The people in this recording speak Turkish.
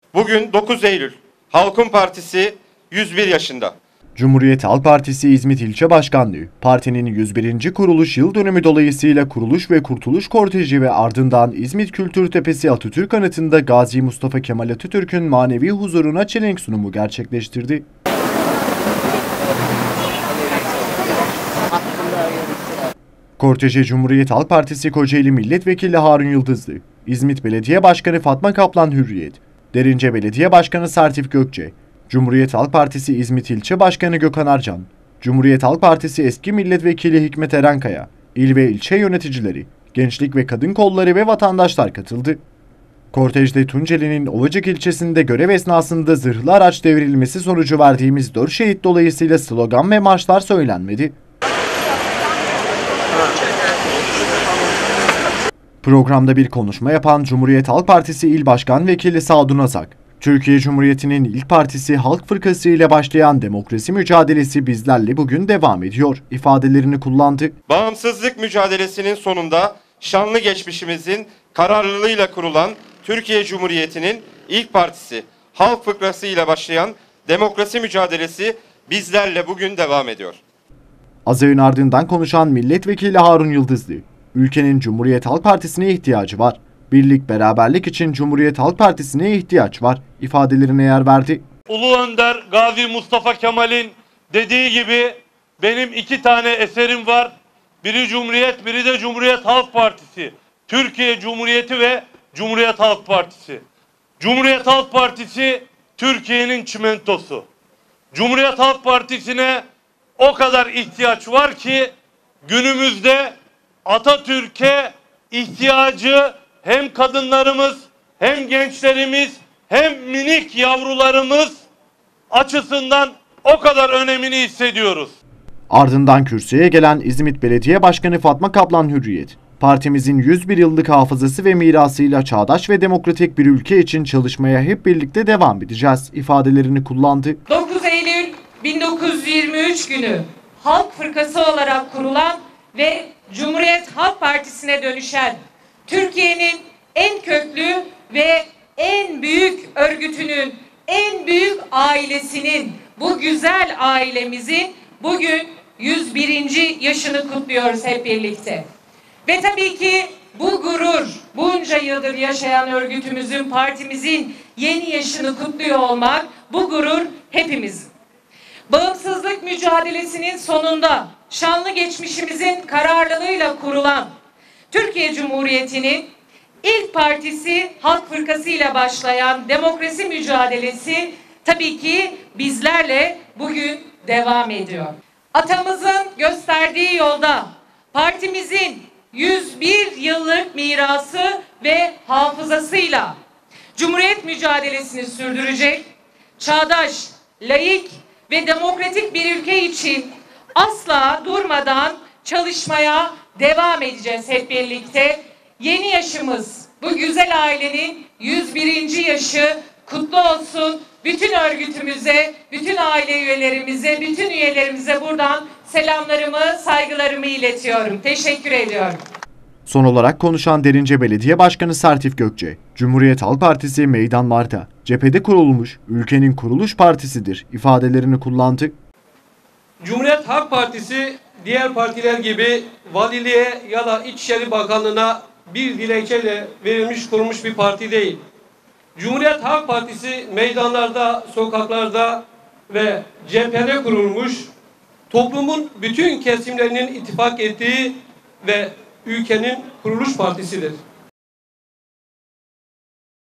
Bugün 9 Eylül. Halkın Partisi 101 yaşında. Cumhuriyet Halk Partisi İzmit İlçe Başkanlığı, partinin 101. kuruluş yıl dönümü dolayısıyla kuruluş ve kurtuluş korteji ve ardından İzmit Kültürtepesi Atatürk Anıtı'nda Gazi Mustafa Kemal Atatürk'ün manevi huzuruna çelenk sunumu gerçekleştirdi. Korteje Cumhuriyet Halk Partisi Kocaeli Milletvekili Harun Yıldızlı, İzmit Belediye Başkanı Fatma Kaplan Hürriyet, Derince Belediye Başkanı Sertif Gökçe, Cumhuriyet Halk Partisi İzmit İlçe Başkanı Gökhan Arcan, Cumhuriyet Halk Partisi eski milletvekili Hikmet Erenkaya, il ve ilçe yöneticileri, gençlik ve kadın kolları ve vatandaşlar katıldı. Kortejde Tunceli'nin Ovacık ilçesinde görev esnasında zırhlı araç devrilmesi sonucu verdiğimiz 4 şehit dolayısıyla slogan ve marşlar söylenmedi. Programda bir konuşma yapan Cumhuriyet Halk Partisi İl Başkan Vekili Sadun Azak, Türkiye Cumhuriyeti'nin ilk partisi Halk Fırkası ile başlayan demokrasi mücadelesi bizlerle bugün devam ediyor ifadelerini kullandı. Bağımsızlık mücadelesinin sonunda şanlı geçmişimizin kararlılığıyla kurulan Türkiye Cumhuriyeti'nin ilk partisi Halk Fırkası ile başlayan demokrasi mücadelesi bizlerle bugün devam ediyor. Azağın ardından konuşan Milletvekili Harun Yıldızlı, ülkenin Cumhuriyet Halk Partisi'ne ihtiyacı var. Birlik, beraberlik için Cumhuriyet Halk Partisi'ne ihtiyaç var ifadelerine yer verdi. Ulu Önder Gazi Mustafa Kemal'in dediği gibi benim 2 tane eserim var. Biri Cumhuriyet, biri de Cumhuriyet Halk Partisi. Türkiye Cumhuriyeti ve Cumhuriyet Halk Partisi. Cumhuriyet Halk Partisi Türkiye'nin çimentosu. Cumhuriyet Halk Partisi'ne o kadar ihtiyaç var ki günümüzde Atatürk'e ihtiyacı hem kadınlarımız, hem gençlerimiz, hem minik yavrularımız açısından o kadar önemini hissediyoruz. Ardından kürsüye gelen İzmit Belediye Başkanı Fatma Kaplan Hürriyet, partimizin 101 yıllık hafızası ve mirasıyla çağdaş ve demokratik bir ülke için çalışmaya hep birlikte devam edeceğiz ifadelerini kullandı. 9 Eylül 1923 günü Halk Fırkası olarak kurulan ve Cumhuriyet Halk Partisi'ne dönüşen Türkiye'nin en köklü ve en büyük örgütünün, en büyük ailesinin, bu güzel ailemizin bugün 101. yaşını kutluyoruz hep birlikte. Ve tabii ki bu gurur, bunca yıldır yaşayan örgütümüzün, partimizin yeni yaşını kutluyor olmak, bu gurur hepimizin. Bağımsızlık mücadelesinin sonunda şanlı geçmişimizin kararlılığıyla kurulan Türkiye Cumhuriyeti'nin ilk partisi Halk Fırkası ile başlayan demokrasi mücadelesi tabii ki bizlerle bugün devam ediyor. Atamızın gösterdiği yolda partimizin 101 yıllık mirası ve hafızasıyla Cumhuriyet mücadelesini sürdürecek, çağdaş, laik ve demokratik bir ülke için asla durmadan çalışmaya devam edeceğiz hep birlikte. Yeni yaşımız, bu güzel ailenin 101. yaşı kutlu olsun. Bütün örgütümüze, bütün aile üyelerimize, bütün üyelerimize buradan selamlarımı, saygılarımı iletiyorum. Teşekkür ediyorum. Son olarak konuşan Derince Belediye Başkanı Sertif Gökçe, Cumhuriyet Halk Partisi meydanlarda, cephede kurulmuş, ülkenin kuruluş partisidir ifadelerini kullandı. Cumhuriyet Halk Partisi diğer partiler gibi valiliğe ya da İçişleri Bakanlığı'na bir dilekçeyle verilmiş, kurulmuş bir parti değil. Cumhuriyet Halk Partisi meydanlarda, sokaklarda ve cephede kurulmuş, toplumun bütün kesimlerinin ittifak ettiği ve ülkenin kuruluş partisidir.